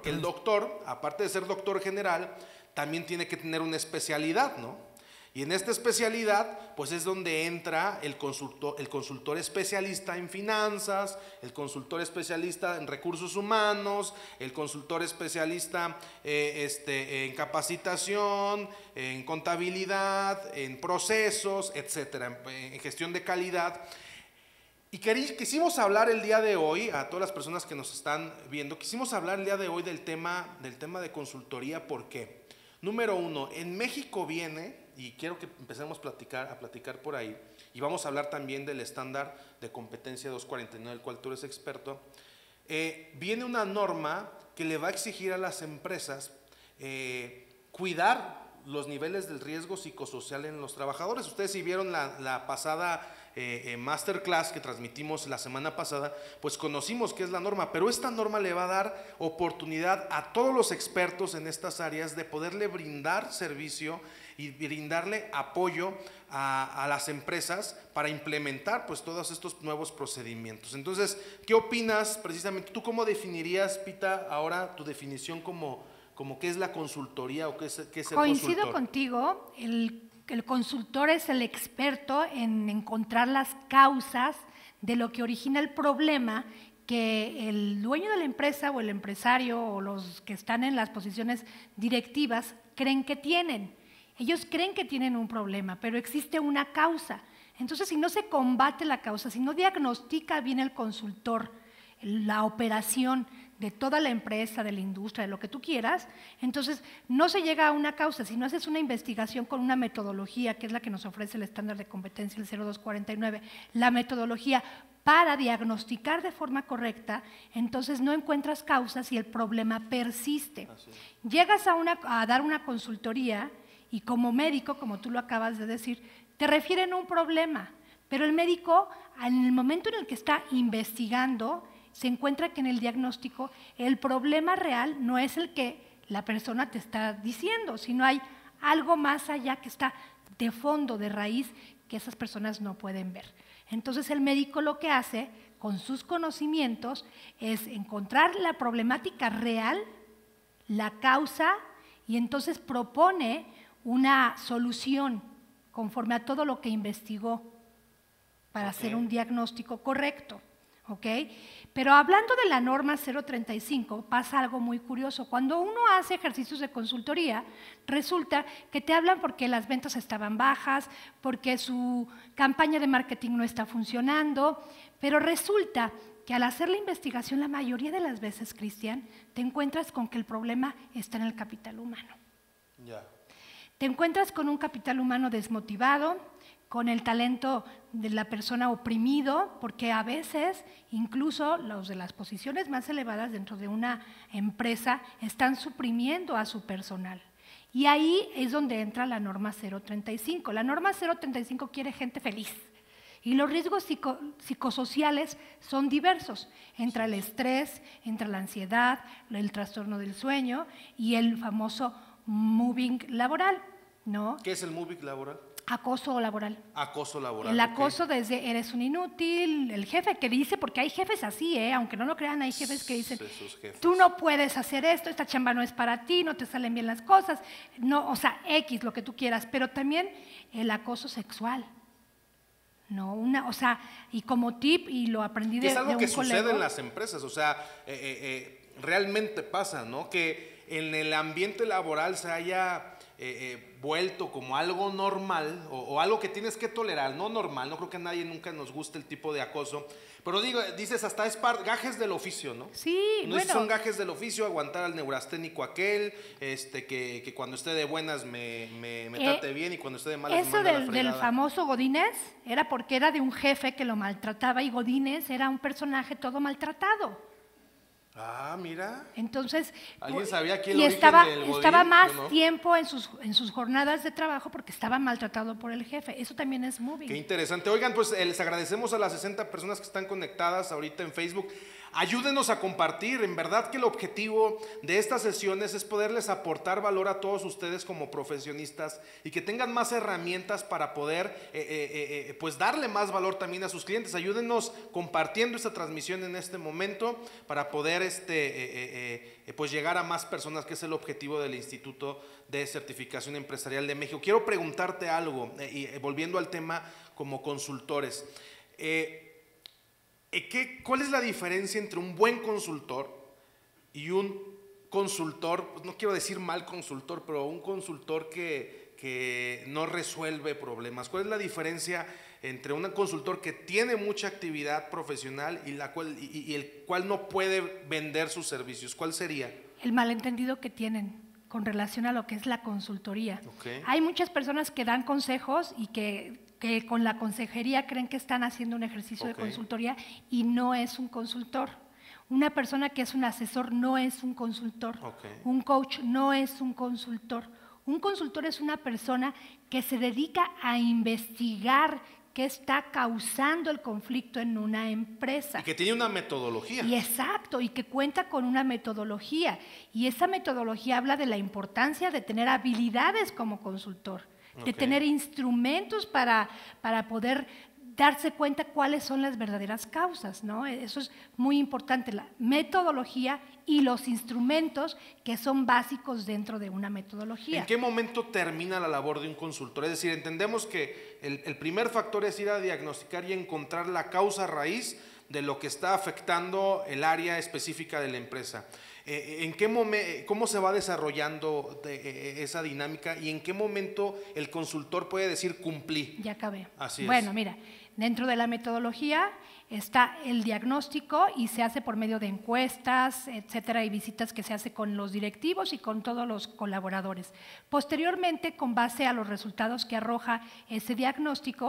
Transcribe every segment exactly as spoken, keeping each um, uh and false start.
porque el doctor, aparte de ser doctor general, también tiene que tener una especialidad, ¿no? Y en esta especialidad, pues es donde entra el consultor, el consultor especialista en finanzas, el consultor especialista en recursos humanos, el consultor especialista eh, este, en capacitación, en contabilidad, en procesos, etcétera, en, en gestión de calidad. Y quisimos hablar el día de hoy, a todas las personas que nos están viendo, quisimos hablar el día de hoy del tema, del tema de consultoría. ¿Por qué? Número uno, en México viene, y quiero que empecemos a platicar, a platicar por ahí, y vamos a hablar también del estándar de competencia doscientos cuarenta y nueve, del cual tú eres experto, eh, viene una norma que le va a exigir a las empresas eh, cuidar los niveles del riesgo psicosocial en los trabajadores. Ustedes si vieron la, la pasada eh, eh, masterclass que transmitimos la semana pasada, pues conocimos qué es la norma, pero esta norma le va a dar oportunidad a todos los expertos en estas áreas de poderle brindar servicio y brindarle apoyo a, a las empresas para implementar pues todos estos nuevos procedimientos. Entonces, ¿qué opinas precisamente? ¿Tú cómo definirías, Pita, ahora tu definición como, como qué es la consultoría o qué es, qué es el Coincido consultor? contigo, el, el consultor es el experto en encontrar las causas de lo que origina el problema que el dueño de la empresa o el empresario o los que están en las posiciones directivas creen que tienen. Ellos creen que tienen un problema, pero existe una causa. Entonces, si no se combate la causa, si no diagnostica bien el consultor la operación de toda la empresa, de la industria, de lo que tú quieras, entonces no se llega a una causa. Si no haces una investigación con una metodología, que es la que nos ofrece el estándar de competencia, el cero dos cuarenta y nueve, la metodología para diagnosticar de forma correcta, entonces no encuentras causas y el problema persiste. Llegas a, una, a dar una consultoría y como médico, como tú lo acabas de decir, te refieren a un problema, pero el médico, en el momento en el que está investigando, se encuentra que en el diagnóstico el problema real no es el que la persona te está diciendo, sino hay algo más allá que está de fondo, de raíz, que esas personas no pueden ver. Entonces el médico lo que hace con sus conocimientos es encontrar la problemática real, la causa, y entonces propone una solución conforme a todo lo que investigó para okay. hacer un diagnóstico correcto. ¿Okay? Pero hablando de la norma cero treinta y cinco, pasa algo muy curioso. Cuando uno hace ejercicios de consultoría, resulta que te hablan porque las ventas estaban bajas, porque su campaña de marketing no está funcionando, pero resulta que al hacer la investigación, la mayoría de las veces, Cristian, te encuentras con que el problema está en el capital humano. Ya. Te encuentras con un capital humano desmotivado, con el talento de la persona oprimido, porque a veces incluso los de las posiciones más elevadas dentro de una empresa están suprimiendo a su personal. Y ahí es donde entra la norma cero treinta y cinco. La norma cero treinta y cinco quiere gente feliz. Y los riesgos psico, psicosociales son diversos. Entra el estrés, entra la ansiedad, el trastorno del sueño y el famoso moving laboral, ¿no? ¿Qué es el moving laboral? Acoso laboral. Acoso laboral. El acoso okay. desde eres un inútil, el jefe que dice, porque hay jefes así, ¿eh? Aunque no lo crean, hay jefes que dicen, jefes. tú no puedes hacer esto, esta chamba no es para ti, no te salen bien las cosas, no, o sea, X, lo que tú quieras, pero también el acoso sexual. No, una, o sea, y como tip, y lo aprendí de, es algo de un que colega. sucede en las empresas, o sea, eh, eh, eh, realmente pasa, ¿no? Que en el ambiente laboral se haya eh, eh, vuelto como algo normal o, o algo que tienes que tolerar, no normal, no creo que a nadie nunca nos guste el tipo de acoso, pero digo, dices hasta es par, gajes del oficio, ¿no? Sí, no bueno. Son gajes del oficio, aguantar al neurasténico aquel, este, que, que cuando esté de buenas me, me, me trate eh, bien y cuando esté de malas eso me manda del, la fregada. del famoso Godínez era porque era de un jefe que lo maltrataba y Godínez era un personaje todo maltratado. Ah, mira. Entonces, ¿alguien sabía quién y lo estaba, del estaba Godín, más no? tiempo en sus, en sus jornadas de trabajo porque estaba maltratado por el jefe. Eso también es moving. Qué interesante. Oigan, pues les agradecemos a las sesenta personas que están conectadas ahorita en Facebook. Ayúdenos a compartir. En verdad que el objetivo de estas sesiones es poderles aportar valor a todos ustedes como profesionistas y que tengan más herramientas para poder eh, eh, eh, pues darle más valor también a sus clientes. Ayúdenos compartiendo esta transmisión en este momento para poder este, eh, eh, eh, pues llegar a más personas, que es el objetivo del Instituto de Certificación Empresarial de México. Quiero preguntarte algo, eh, y eh, volviendo al tema como consultores. Eh, ¿Qué, ¿Cuál es la diferencia entre un buen consultor y un consultor, pues no quiero decir mal consultor, pero un consultor que, que no resuelve problemas? ¿Cuál es la diferencia entre un consultor que tiene mucha actividad profesional y, la cual, y, y el cual no puede vender sus servicios? ¿Cuál sería? El malentendido que tienen con relación a lo que es la consultoría. Okay. Hay muchas personas que dan consejos y que que con la consejería creen que están haciendo un ejercicio okay. de consultoría y no es un consultor. Una persona que es un asesor no es un consultor. Okay. Un coach no es un consultor. Un consultor es una persona que se dedica a investigar qué está causando el conflicto en una empresa. Y que tiene una metodología. Y exacto, y que cuenta con una metodología. Y esa metodología habla de la importancia de tener habilidades como consultor. De okay. tener instrumentos para, para poder darse cuenta cuáles son las verdaderas causas, ¿no? Eso es muy importante, la metodología y los instrumentos que son básicos dentro de una metodología. ¿En qué momento termina la labor de un consultor? Es decir, entendemos que el, el primer factor es ir a diagnosticar y encontrar la causa raíz de lo que está afectando el área específica de la empresa. ¿En qué momento, cómo se va desarrollando de, esa dinámica y en qué momento el consultor puede decir cumplí? Ya acabé. Así es. Bueno, mira, dentro de la metodología está el diagnóstico y se hace por medio de encuestas, etcétera, y visitas que se hace con los directivos y con todos los colaboradores. Posteriormente, con base a los resultados que arroja ese diagnóstico,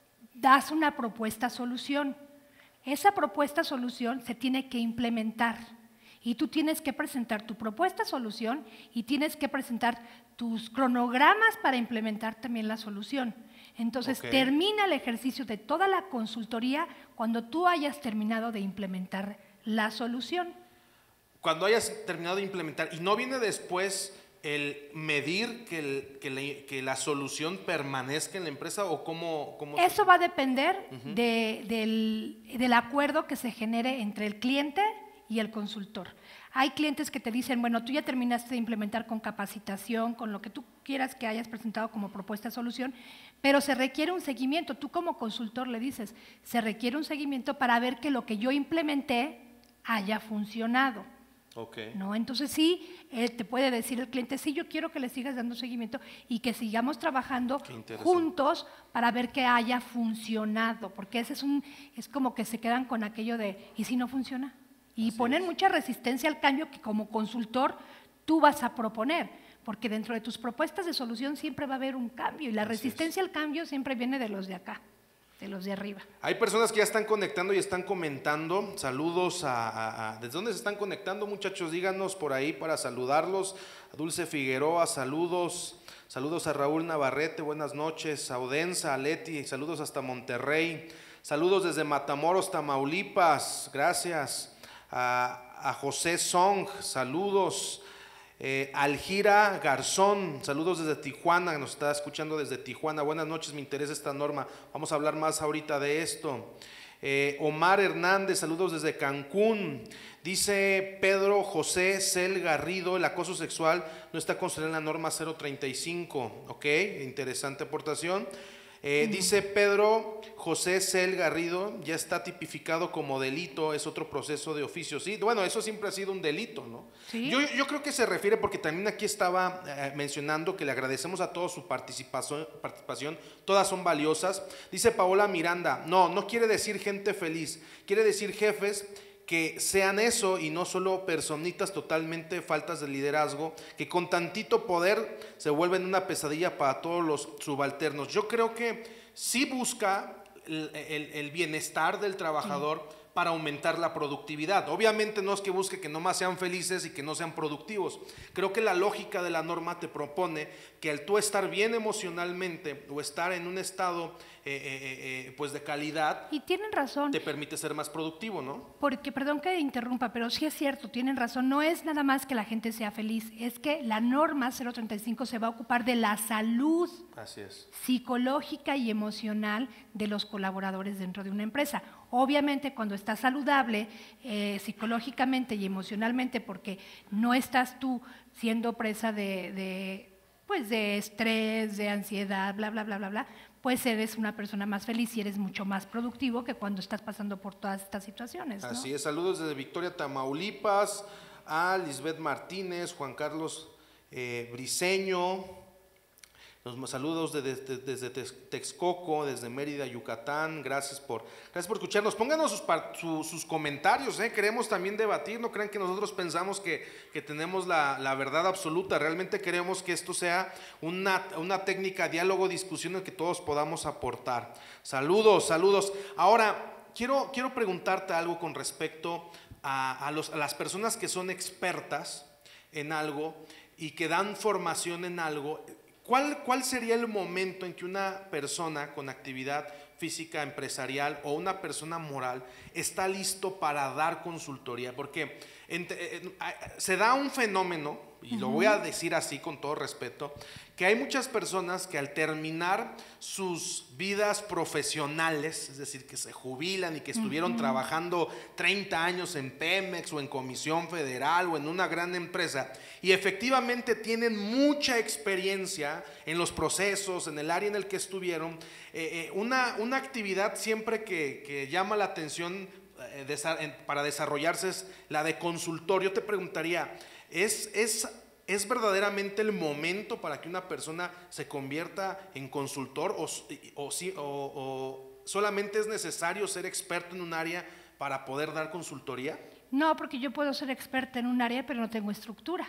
das una propuesta solución. Esa propuesta solución se tiene que implementar. Y tú tienes que presentar tu propuesta solución y tienes que presentar tus cronogramas para implementar también la solución. Entonces, okay. termina el ejercicio de toda la consultoría cuando tú hayas terminado de implementar la solución. Cuando hayas terminado de implementar, ¿y no viene después el medir que, el, que, la, que la solución permanezca en la empresa o cómo? cómo Eso se... va a depender uh-huh. de, del, del acuerdo que se genere entre el cliente y el consultor. Hay clientes que te dicen, bueno, tú ya terminaste de implementar con capacitación, con lo que tú quieras que hayas presentado como propuesta de solución, pero se requiere un seguimiento. Tú como consultor le dices, se requiere un seguimiento para ver que lo que yo implementé haya funcionado. Okay. ¿No? Entonces sí, eh, te puede decir el cliente, sí, yo quiero que le sigas dando seguimiento y que sigamos trabajando juntos para ver que haya funcionado, porque ese es un, es como que se quedan con aquello de, ¿y si no funciona? Y Así ponen es. mucha resistencia al cambio que como consultor tú vas a proponer, porque dentro de tus propuestas de solución siempre va a haber un cambio y la Así resistencia es. al cambio siempre viene de los de acá, de los de arriba. Hay personas que ya están conectando y están comentando. Saludos a, a, a ¿desde dónde se están conectando, muchachos? Díganos por ahí para saludarlos. A Dulce Figueroa, saludos. Saludos a Raúl Navarrete, buenas noches. A Odensa, a Leti, saludos hasta Monterrey. Saludos desde Matamoros, Tamaulipas, gracias. A, a José Song, saludos. Eh, Algira Garzón, saludos desde Tijuana, nos está escuchando desde Tijuana. Buenas noches, me interesa esta norma, vamos a hablar más ahorita de esto. Eh, Omar Hernández, saludos desde Cancún. Dice Pedro José Cel Garrido, el acoso sexual no está considerado en la norma cero treinta y cinco. Ok, interesante aportación. Eh, mm. Dice Pedro José Cel Garrido, ya está tipificado como delito, es otro proceso de oficio. Sí, bueno, eso siempre ha sido un delito, ¿no? ¿Sí? Yo, yo creo que se refiere, porque también aquí estaba eh, mencionando que le agradecemos a todos su participación, participación, todas son valiosas. Dice Paola Miranda, no, no quiere decir gente feliz, quiere decir jefes que sean eso y no solo personitas totalmente faltas de liderazgo, que con tantito poder se vuelven una pesadilla para todos los subalternos. Yo creo que sí busca el, el, el bienestar del trabajador, sí, para aumentar la productividad. Obviamente no es que busque que nomás sean felices y que no sean productivos. Creo que la lógica de la norma te propone que al tú estar bien emocionalmente o estar en un estado eh, eh, eh, pues de calidad, y tienen razón, te permite ser más productivo, ¿no? Porque, perdón que interrumpa, pero sí es cierto, tienen razón, no es nada más que la gente sea feliz, es que la norma cero treinta y cinco se va a ocupar de la salud Así es. psicológica y emocional de los colaboradores dentro de una empresa. Obviamente cuando estás saludable eh, psicológicamente y emocionalmente, porque no estás tú siendo presa de, de, pues de estrés, de ansiedad, bla, bla, bla, bla, bla, pues eres una persona más feliz y eres mucho más productivo que cuando estás pasando por todas estas situaciones, ¿no? Así es, saludos desde Victoria, Tamaulipas, a Lisbeth Martínez, Juan Carlos eh, Briceño, nos saludos de, de, de, desde Texcoco, desde Mérida, Yucatán, gracias por, gracias por escucharnos. Pónganos sus, su, sus comentarios, ¿eh? Queremos también debatir, no crean que nosotros pensamos que, que tenemos la, la verdad absoluta, realmente queremos que esto sea una, una técnica, diálogo, discusión en que todos podamos aportar. Saludos, saludos. Ahora, quiero, quiero preguntarte algo con respecto a, a, los, a las personas que son expertas en algo y que dan formación en algo. ¿Cuál, ¿Cuál sería el momento en que una persona con actividad física empresarial o una persona moral está listo para dar consultoría? Porque en, en, se da un fenómeno, y lo voy a decir así con todo respeto, que hay muchas personas que al terminar sus vidas profesionales, es decir, que se jubilan y que estuvieron uh-huh. trabajando treinta años en Pemex o en Comisión Federal o en una gran empresa, y efectivamente tienen mucha experiencia en los procesos, en el área en el que estuvieron, eh, eh, una, una actividad siempre que, que llama la atención eh, desa- para desarrollarse es la de consultor. Yo te preguntaría, ¿es, es, ¿es verdaderamente el momento para que una persona se convierta en consultor o, o, o, o solamente es necesario ser experto en un área para poder dar consultoría? No, porque yo puedo ser experta en un área, pero no tengo estructura.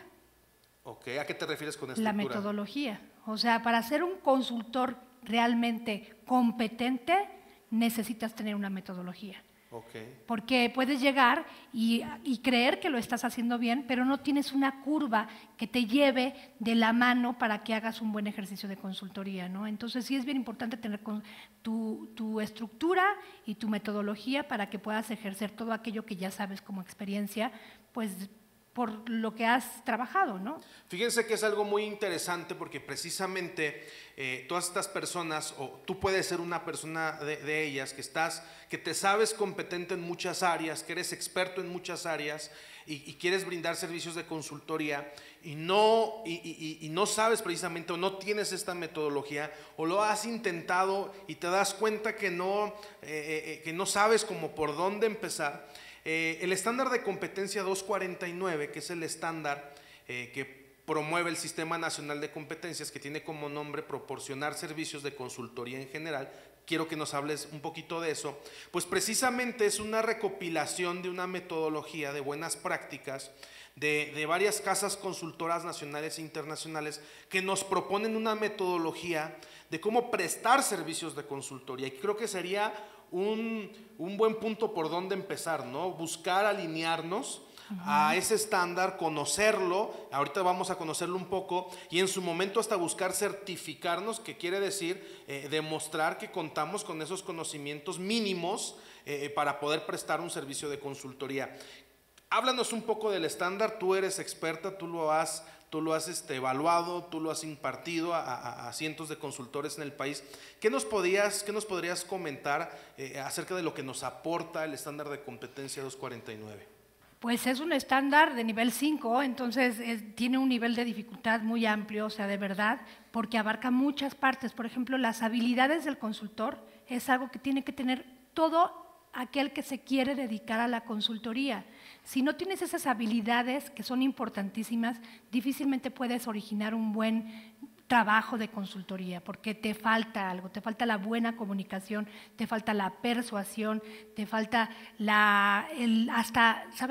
Ok, ¿a qué te refieres con estructura? La metodología. O sea, para ser un consultor realmente competente, necesitas tener una metodología. Okay. Porque puedes llegar y, y creer que lo estás haciendo bien, pero no tienes una curva que te lleve de la mano para que hagas un buen ejercicio de consultoría, ¿no? Entonces sí es bien importante tener con tu, tu estructura y tu metodología para que puedas ejercer todo aquello que ya sabes como experiencia, pues por lo que has trabajado, ¿no? Fíjense que es algo muy interesante porque precisamente eh, todas estas personas, o tú puedes ser una persona de, de ellas, que estás, que te sabes competente en muchas áreas, que eres experto en muchas áreas y, y quieres brindar servicios de consultoría y no, y, y, y no sabes precisamente o no tienes esta metodología o lo has intentado y te das cuenta que no, eh, eh, que no sabes como por dónde empezar. Eh, el estándar de competencia doscientos cuarenta y nueve, que es el estándar eh, que promueve el Sistema Nacional de Competencias, que tiene como nombre proporcionar servicios de consultoría en general, quiero que nos hables un poquito de eso, pues precisamente es una recopilación de una metodología de buenas prácticas de, de varias casas consultoras nacionales e internacionales que nos proponen una metodología de cómo prestar servicios de consultoría, y creo que sería Un, un buen punto por donde empezar, ¿no? Buscar alinearnos uh-huh. a ese estándar, conocerlo, ahorita vamos a conocerlo un poco, y en su momento hasta buscar certificarnos, que quiere decir eh, demostrar que contamos con esos conocimientos mínimos eh, para poder prestar un servicio de consultoría. Háblanos un poco del estándar, tú eres experta, tú lo has, tú lo has este, evaluado, tú lo has impartido a, a, a cientos de consultores en el país. ¿Qué nos podrías, qué nos podrías comentar eh, acerca de lo que nos aporta el estándar de competencia doscientos cuarenta y nueve? Pues es un estándar de nivel cinco, entonces es, tiene un nivel de dificultad muy amplio, o sea, de verdad, porque abarca muchas partes. Por ejemplo, las habilidades del consultor es algo que tiene que tener todo aquel que se quiere dedicar a la consultoría. Si no tienes esas habilidades que son importantísimas, difícilmente puedes originar un buen trabajo de consultoría, porque te falta algo, te falta la buena comunicación, te falta la persuasión, te falta la, el, hasta, ¿sabes?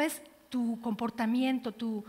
tu comportamiento, tu,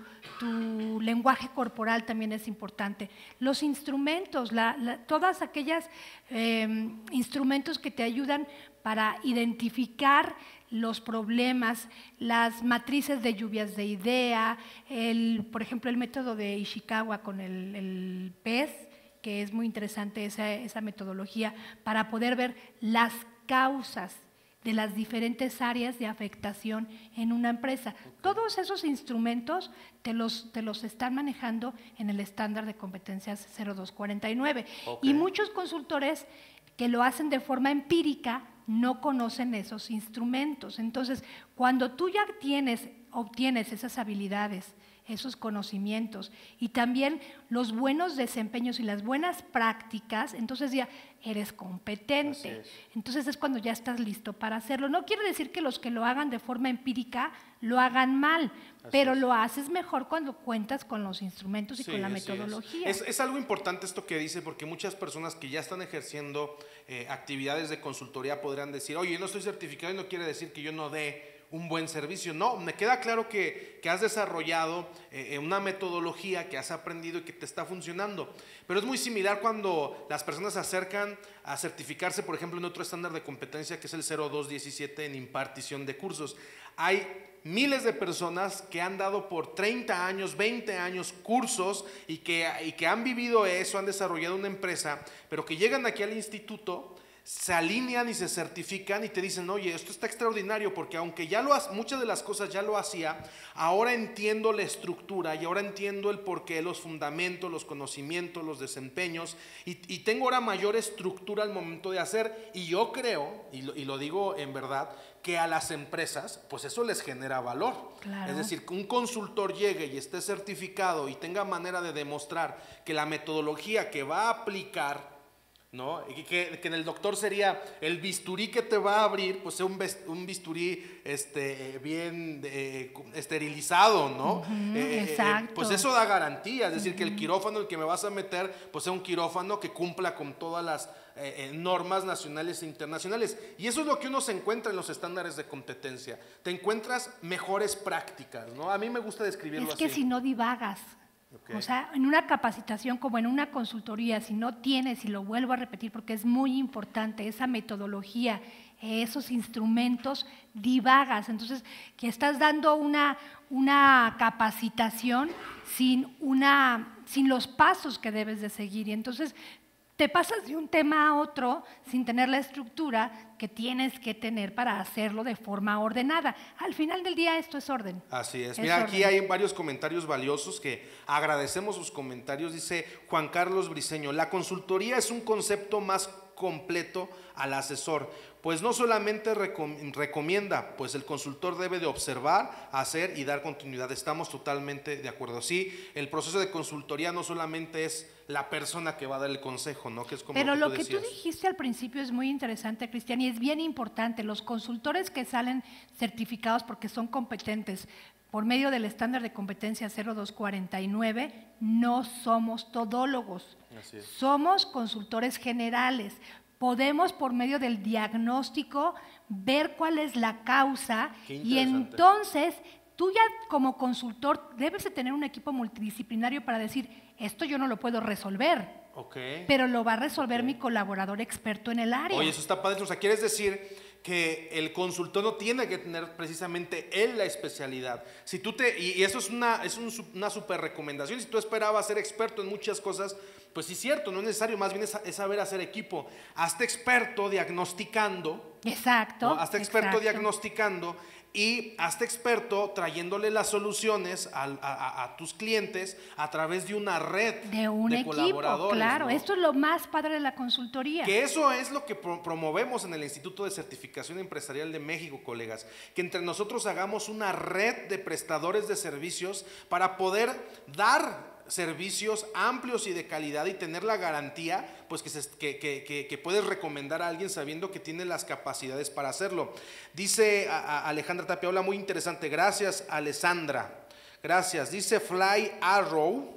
tu lenguaje corporal también es importante. Los instrumentos, la, la, todas aquellas eh, instrumentos que te ayudan para identificar los problemas, las matrices de lluvias de idea, el, por ejemplo, el método de Ishikawa con el, el pez, que es muy interesante esa, esa metodología, para poder ver las causas de las diferentes áreas de afectación en una empresa. Okay. Todos esos instrumentos te los, te los están manejando en el estándar de competencias cero dos cuarenta y nueve. Okay. Y muchos consultores que lo hacen de forma empírica no conocen esos instrumentos. Entonces, cuando tú ya tienes, obtienes esas habilidades, esos conocimientos y también los buenos desempeños y las buenas prácticas, entonces ya eres competente. Es. Entonces es cuando ya estás listo para hacerlo. No quiere decir que los que lo hagan de forma empírica lo hagan mal, Así pero es. Lo haces mejor cuando cuentas con los instrumentos y sí, con la metodología. Es. Es, es algo importante esto que dice, porque muchas personas que ya están ejerciendo eh, actividades de consultoría podrán decir, oye, yo no estoy certificado y no quiere decir que yo no dé un buen servicio. No, me queda claro que, que has desarrollado eh, una metodología que has aprendido y que te está funcionando, pero es muy similar cuando las personas se acercan a certificarse, por ejemplo, en otro estándar de competencia que es el cero dos diecisiete en impartición de cursos. Hay miles de personas que han dado por treinta años, veinte años cursos y que, y que han vivido eso, han desarrollado una empresa, pero que llegan aquí al instituto, se alinean y se certifican y te dicen, oye, esto está extraordinario porque aunque ya lo muchas de las cosas ya lo hacía, ahora entiendo la estructura y ahora entiendo el porqué, los fundamentos, los conocimientos, los desempeños y, y tengo ahora mayor estructura al momento de hacer. Y yo creo, y lo, y lo digo en verdad, que a las empresas, pues eso les genera valor. Claro. Es decir, que un consultor llegue y esté certificado y tenga manera de demostrar que la metodología que va a aplicar, ¿no? Y que, que en el doctor sería el bisturí que te va a abrir, pues sea un, un bisturí este, bien eh, esterilizado, ¿no? Uh-huh, eh, exacto. Eh, pues eso da garantía, es decir, uh-huh. que el quirófano el que me vas a meter, pues sea un quirófano que cumpla con todas las eh, eh, normas nacionales e internacionales. Y eso es lo que uno se encuentra en los estándares de competencia. Te encuentras mejores prácticas, ¿no? A mí me gusta describirlo así. Es que así. Si no divagas. Okay. O sea, en una capacitación como en una consultoría, si no tienes, y lo vuelvo a repetir porque es muy importante, esa metodología, esos instrumentos, divagas. Entonces, que estás dando una, una capacitación sin, una, sin los pasos que debes de seguir. Y entonces te pasas de un tema a otro sin tener la estructura que tienes que tener para hacerlo de forma ordenada. Al final del día esto es orden. Así es. es Mira, orden. Aquí hay varios comentarios valiosos que agradecemos sus comentarios. Dice Juan Carlos Briceño, la consultoría es un concepto más completo al asesor, pues no solamente recom- recomienda, pues el consultor debe de observar, hacer y dar continuidad. Estamos totalmente de acuerdo. Sí, el proceso de consultoría no solamente es la persona que va a dar el consejo, ¿no? Que es como Pero lo que, lo que tú, tú dijiste al principio es muy interesante, Cristian, y es bien importante. Los consultores que salen certificados porque son competentes por medio del estándar de competencia cero dos cuarenta y nueve, no somos todólogos, somos consultores generales. Podemos por medio del diagnóstico ver cuál es la causa y entonces tú ya como consultor debes de tener un equipo multidisciplinario para decir, esto yo no lo puedo resolver, okay. pero lo va a resolver okay. mi colaborador experto en el área. Oye, eso está padre. O sea, ¿quieres decir que el consultor no tiene que tener precisamente él la especialidad? Si tú te, y eso es una, es un, una super recomendación. Si tú esperabas ser experto en muchas cosas, pues sí es cierto, no es necesario, más bien es, es saber hacer equipo. Hazte experto diagnosticando. Exacto. ¿no? Hazte experto exacto. diagnosticando y hazte experto trayéndole las soluciones a, a, a tus clientes a través de una red de un de equipo, colaboradores. Claro, ¿no? Esto es lo más padre de la consultoría. Que eso es lo que pro promovemos en el Instituto de Certificación Empresarial de México, colegas. Que entre nosotros hagamos una red de prestadores de servicios para poder dar servicios amplios y de calidad y tener la garantía pues que, se, que, que, que, que puedes recomendar a alguien sabiendo que tiene las capacidades para hacerlo. Dice a, a Alejandra Tapia, hola, muy interesante, gracias Alessandra, gracias. Dice Fly Arrow,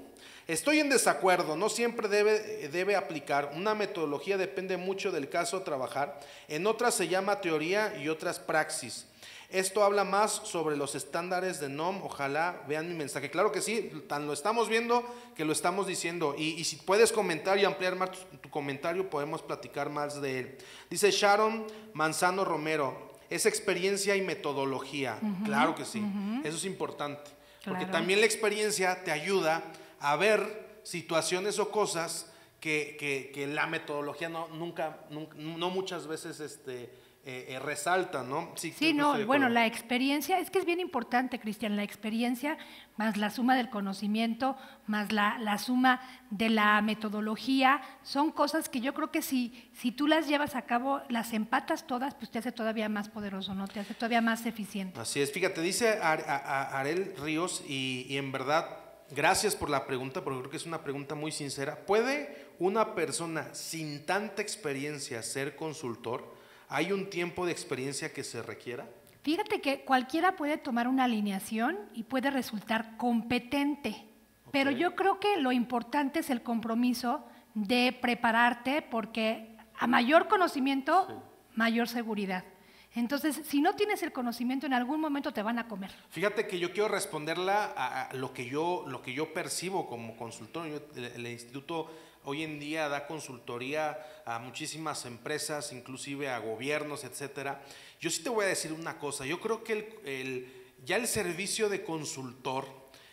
Estoy en desacuerdo, no siempre debe, debe aplicar. Una metodología depende mucho del caso a trabajar. En otras se llama teoría y otras praxis. Esto habla más sobre los estándares de N O M. Ojalá vean mi mensaje. Claro que sí, tan lo estamos viendo que lo estamos diciendo. Y, y si puedes comentar y ampliar más tu, tu comentario, podemos platicar más de él. Dice Sharon Manzano Romero, es experiencia y metodología. Uh-huh, claro que sí, uh-huh. Eso es importante. Claro. Porque también la experiencia te ayuda a ver situaciones o cosas que, que, que la metodología no, nunca, nunca, no muchas veces este, eh, eh, resalta, ¿no? Sí, sí no, bueno, la experiencia, es que es bien importante, Cristian, la experiencia más la suma del conocimiento, más la, la suma de la metodología, son cosas que yo creo que si, si tú las llevas a cabo, las empatas todas, pues te hace todavía más poderoso, ¿no? Te hace todavía más eficiente. Así es, fíjate, dice Ar, a, a, Arel Ríos, y, y en verdad, gracias por la pregunta, porque creo que es una pregunta muy sincera. ¿Puede una persona sin tanta experiencia ser consultor? ¿Hay un tiempo de experiencia que se requiera? Fíjate que cualquiera puede tomar una alineación y puede resultar competente, okay. Pero yo creo que lo importante es el compromiso de prepararte, porque a mayor conocimiento, sí. Mayor seguridad. Entonces, si no tienes el conocimiento, en algún momento te van a comer. Fíjate que yo quiero responderla a, a lo que yo, lo que yo percibo como consultor. Yo, el, el instituto hoy en día da consultoría a muchísimas empresas, inclusive a gobiernos, etcétera. Yo sí te voy a decir una cosa, yo creo que el, el, ya el servicio de consultor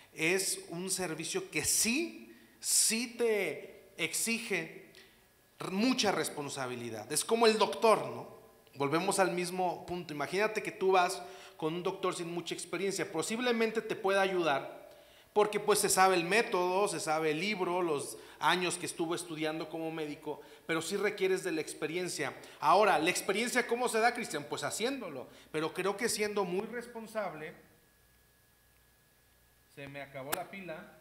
es un servicio que sí, sí te exige mucha responsabilidad. Es como el doctor, ¿no? Volvemos al mismo punto. Imagínate que tú vas con un doctor sin mucha experiencia, posiblemente te pueda ayudar, porque pues se sabe el método, se sabe el libro, los años que estuvo estudiando como médico, pero sí requieres de la experiencia. Ahora, ¿la experiencia cómo se da, Cristian? Pues haciéndolo, pero creo que siendo muy responsable. Se me acabó la pila.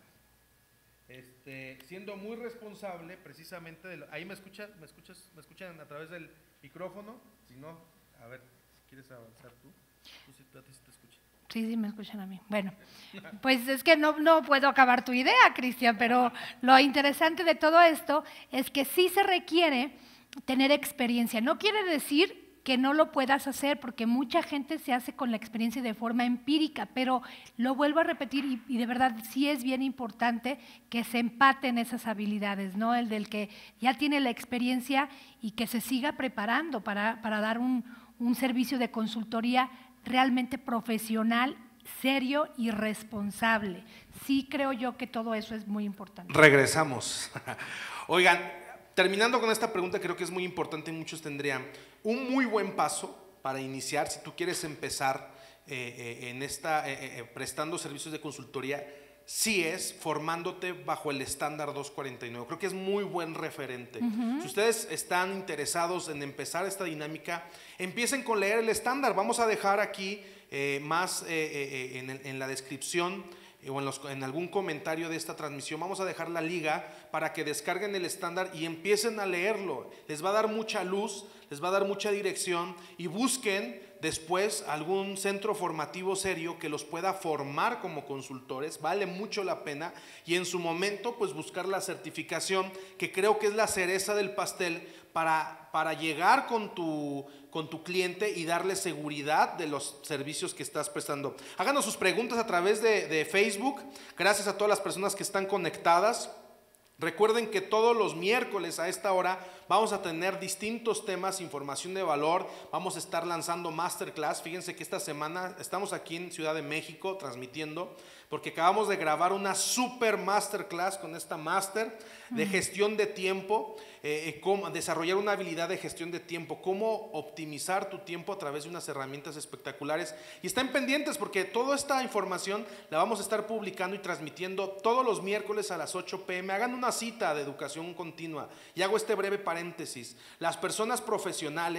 Este, siendo muy responsable precisamente de lo, ahí me escuchas, me escuchas, me escuchan a través del micrófono. Si no, a ver, si quieres avanzar tú, tú sí, a ti sí te escuchas. Sí, sí, me escuchan a mí. Bueno, pues es que no, no puedo acabar tu idea, Cristian, pero lo interesante de todo esto es que sí se requiere tener experiencia. No quiere decir que no lo puedas hacer, porque mucha gente se hace con la experiencia de forma empírica, pero lo vuelvo a repetir y, y de verdad sí es bien importante que se empaten esas habilidades, ¿no? El del que ya tiene la experiencia y que se siga preparando para, para dar un, un servicio de consultoría realmente profesional, serio y responsable. Sí creo yo que todo eso es muy importante. Regresamos. Oigan, terminando con esta pregunta, creo que es muy importante y muchos tendrían un muy buen paso para iniciar, si tú quieres empezar eh, eh, en esta, eh, eh, prestando servicios de consultoría, sí es formándote bajo el estándar doscientos cuarenta y nueve. Creo que es muy buen referente. Uh-huh. Si ustedes están interesados en empezar esta dinámica, empiecen con leer el estándar. Vamos a dejar aquí eh, más eh, eh, en, en la descripción o en, los, en algún comentario de esta transmisión, vamos a dejar la liga para que descarguen el estándar y empiecen a leerlo. Les va a dar mucha luz, les va a dar mucha dirección, y busquen después algún centro formativo serio que los pueda formar como consultores. Vale mucho la pena, y en su momento pues buscar la certificación, que creo que es la cereza del pastel para, para llegar con tu, con tu cliente y darle seguridad de los servicios que estás prestando. Háganos sus preguntas a través de, de Facebook. Gracias a todas las personas que están conectadas. Recuerden que todos los miércoles a esta hora vamos a tener distintos temas, información de valor. Vamos a estar lanzando masterclass. Fíjense que esta semana estamos aquí en Ciudad de México transmitiendo, porque acabamos de grabar una super masterclass con esta máster de gestión de tiempo, eh, cómo desarrollar una habilidad de gestión de tiempo, cómo optimizar tu tiempo a través de unas herramientas espectaculares. Y estén pendientes, porque toda esta información la vamos a estar publicando y transmitiendo todos los miércoles a las ocho pe eme. Hagan una cita de educación continua. Y hago este breve paréntesis. Las personas profesionales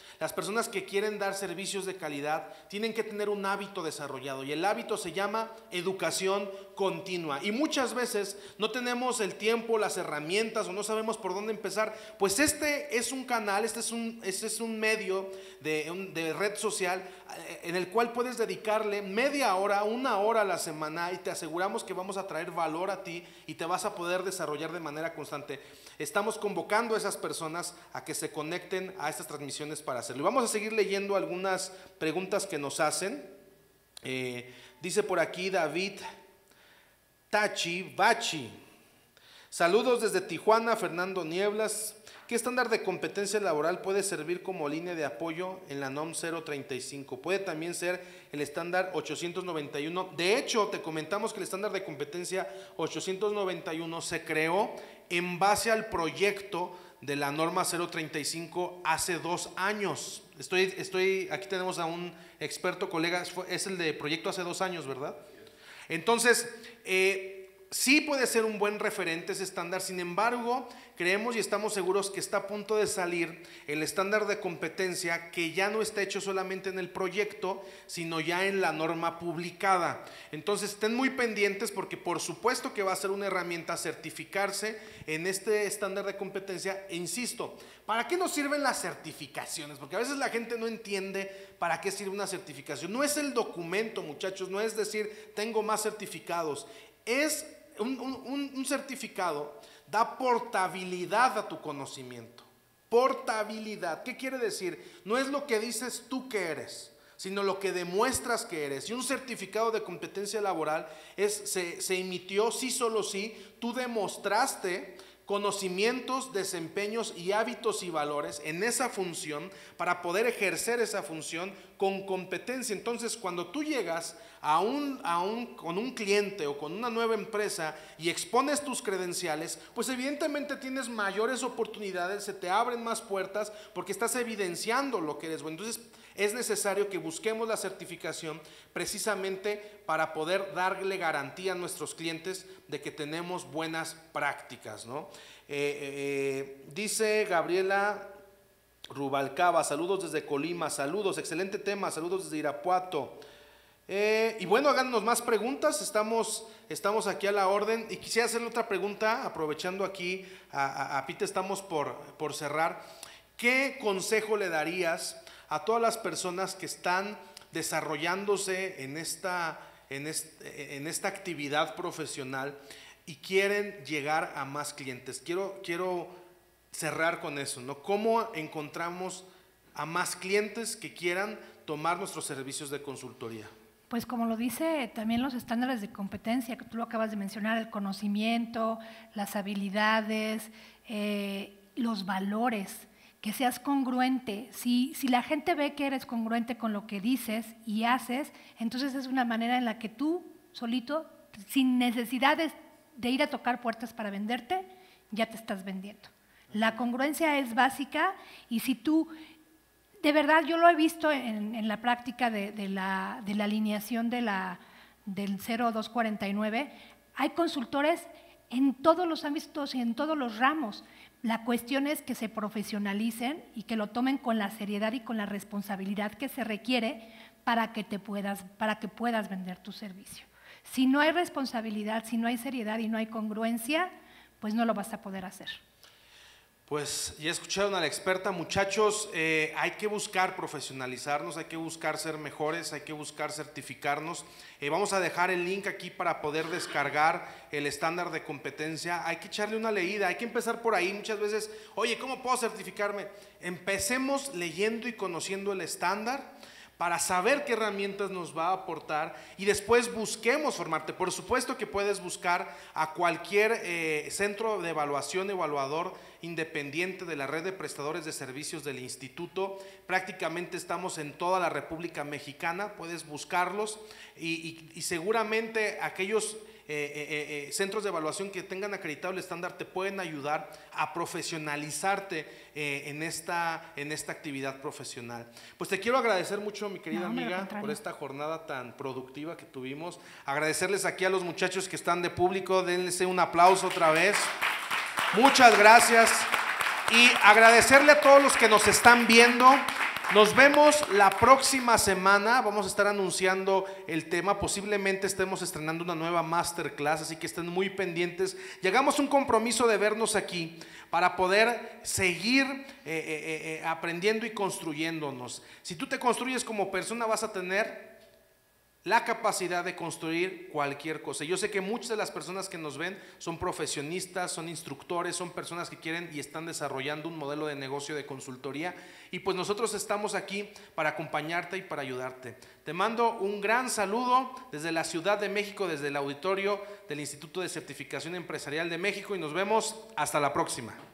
las personas que quieren dar servicios de calidad tienen que tener un hábito desarrollado y el hábito se llama educación continua. Y muchas veces no tenemos el tiempo, las herramientas o no sabemos por dónde empezar. Pues este es un canal, este es un, este es un medio de, un, de red social en el cual puedes dedicarle media hora, una hora a la semana y te aseguramos que vamos a traer valor a ti y te vas a poder desarrollar de manera constante. Estamos convocando a esas personas a que se conecten a estas transmisiones para hacerlo. Y vamos a seguir leyendo algunas preguntas que nos hacen. Eh, dice por aquí David Tachi Bachi. Saludos desde Tijuana, Fernando Nieblas. ¿Qué estándar de competencia laboral puede servir como línea de apoyo en la NOM cero treinta y cinco? Puede también ser el estándar ochocientos noventa y uno. De hecho, te comentamos que el estándar de competencia ochocientos noventa y uno se creó en base al proyecto de la norma cero treinta y cinco hace dos años. Estoy, estoy, aquí tenemos a un experto colega, es el de proyecto hace dos años, ¿verdad? Entonces, eh, sí puede ser un buen referente ese estándar, sin embargo, creemos y estamos seguros que está a punto de salir el estándar de competencia que ya no está hecho solamente en el proyecto, sino ya en la norma publicada. Entonces, estén muy pendientes porque por supuesto que va a ser una herramienta certificarse en este estándar de competencia. E insisto, ¿para qué nos sirven las certificaciones? Porque a veces la gente no entiende para qué sirve una certificación. No es el documento, muchachos, no es decir, tengo más certificados. Es un, un, un certificado, da portabilidad a tu conocimiento. Portabilidad, ¿qué quiere decir? No es lo que dices tú que eres, sino lo que demuestras que eres. Y un certificado de competencia laboral es, se, se emitió sí, solo sí, tú demostraste conocimientos, desempeños y hábitos y valores en esa función para poder ejercer esa función con competencia. Entonces, cuando tú llegas a un, a un, con un cliente o con una nueva empresa y expones tus credenciales, pues evidentemente tienes mayores oportunidades, se te abren más puertas porque estás evidenciando lo que eres bueno. Entonces, es necesario que busquemos la certificación precisamente para poder darle garantía a nuestros clientes de que tenemos buenas prácticas, ¿no? Eh, eh, dice Gabriela Rubalcaba, saludos desde Colima, saludos, excelente tema, saludos desde Irapuato. Eh, y bueno, háganos más preguntas, estamos, estamos aquí a la orden. Y quisiera hacerle otra pregunta, aprovechando aquí a, a, a Pita, estamos por, por cerrar. ¿Qué consejo le darías a todas las personas que están desarrollándose en esta, en, este, en esta actividad profesional y quieren llegar a más clientes? Quiero, quiero cerrar con eso, ¿no? ¿Cómo encontramos a más clientes que quieran tomar nuestros servicios de consultoría? Pues como lo dice también los estándares de competencia, que tú lo acabas de mencionar, el conocimiento, las habilidades, eh, los valores, que seas congruente. Si, si la gente ve que eres congruente con lo que dices y haces, entonces es una manera en la que tú solito, sin necesidad de, de ir a tocar puertas para venderte, ya te estás vendiendo. La congruencia es básica y si tú, de verdad yo lo he visto en, en la práctica de, de, la, de la alineación de la, del cero dos cuarenta y nueve, hay consultores en todos los ámbitos y en todos los ramos. La cuestión es que se profesionalicen y que lo tomen con la seriedad y con la responsabilidad que se requiere para que, te puedas, para que puedas vender tu servicio. Si no hay responsabilidad, si no hay seriedad y no hay congruencia, pues no lo vas a poder hacer. Pues ya escucharon a la experta, muchachos, eh, hay que buscar profesionalizarnos, hay que buscar ser mejores, hay que buscar certificarnos. Eh, vamos a dejar el link aquí para poder descargar el estándar de competencia. Hay que echarle una leída, hay que empezar por ahí. Muchas veces, oye, ¿cómo puedo certificarme? Empecemos leyendo y conociendo el estándar para saber qué herramientas nos va a aportar y después busquemos formarte. Por supuesto que puedes buscar a cualquier eh, centro de evaluación, evaluador independiente de la red de prestadores de servicios del instituto. Prácticamente estamos en toda la República Mexicana, puedes buscarlos y, y, y seguramente aquellos Eh, eh, eh, centros de evaluación que tengan acreditado el estándar te pueden ayudar a profesionalizarte eh, en, esta, en esta actividad profesional. Pues te quiero agradecer mucho, mi querida no, amiga, por esta jornada tan productiva que tuvimos. Agradecerles aquí a los muchachos que están de público, denles un aplauso otra vez. Muchas gracias y agradecerle a todos los que nos están viendo. Nos vemos la próxima semana, vamos a estar anunciando el tema, posiblemente estemos estrenando una nueva masterclass, así que estén muy pendientes. Llegamos a un compromiso de vernos aquí para poder seguir eh, eh, eh, aprendiendo y construyéndonos. Si tú te construyes como persona, vas a tener la capacidad de construir cualquier cosa. Yo sé que muchas de las personas que nos ven son profesionistas, son instructores, son personas que quieren y están desarrollando un modelo de negocio de consultoría, y pues nosotros estamos aquí para acompañarte y para ayudarte. Te mando un gran saludo desde la Ciudad de México, desde el auditorio del Instituto de Certificación Empresarial de México, y nos vemos hasta la próxima.